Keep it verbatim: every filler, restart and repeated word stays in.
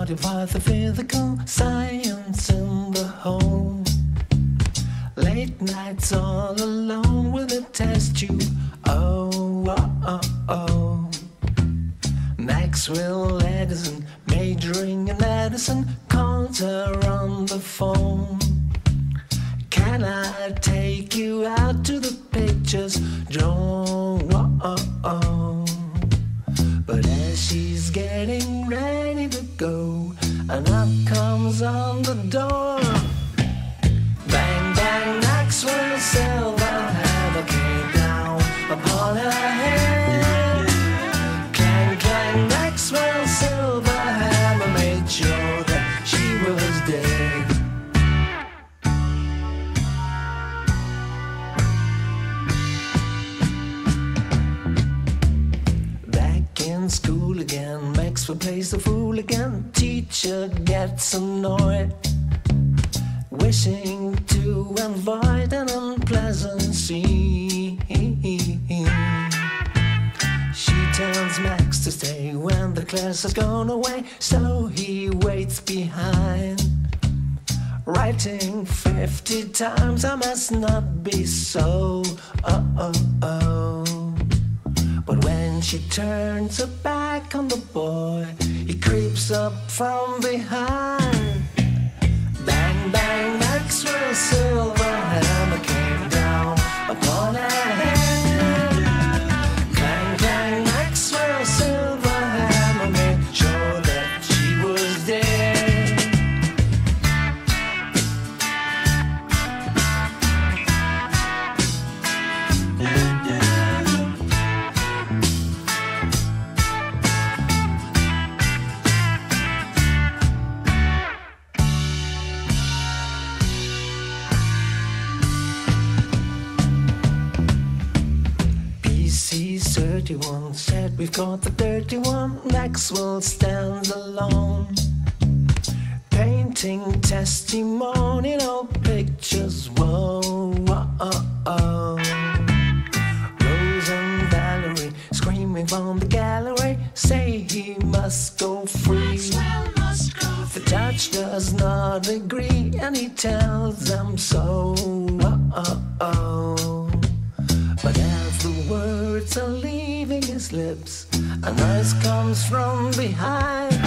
study by the physical science in the home. Late nights all alone with a test tube. Oh, oh, oh, oh. Maxwell Edison, majoring in medicine, calls her on the phone. Can I take you out to the pictures, Joan? Oh, oh, oh. But as she's getting ready to go, a knock comes on the door. Bang, bang, Maxwell Silver hammer came down upon her head. Clang, clang, Maxwell Silver hammer made sure that she was dead. Back in school again, Maxwell plays the fool again. Teacher gets annoyed, wishing to avoid an unpleasant scene. She tells Max to stay when the class has gone away, so he waits behind, writing fifty times, I must not be so. Oh, oh, oh. But when she turns her back on the boy, he creeps up from behind. Bang, bang, Maxwell Silver hammer came down upon her head. Clang, clang, Maxwell Silver hammer made sure that she was dead. thirty-one said we've got the dirty one. Maxwell stands alone, painting testimonial pictures. Whoa, whoa, oh, oh. Rose and Valerie screaming from the gallery, say he must go free. Must go free. The judge does not agree, and he tells them so. Oh, oh, oh. But as the words are leaving his lips, a noise comes from behind.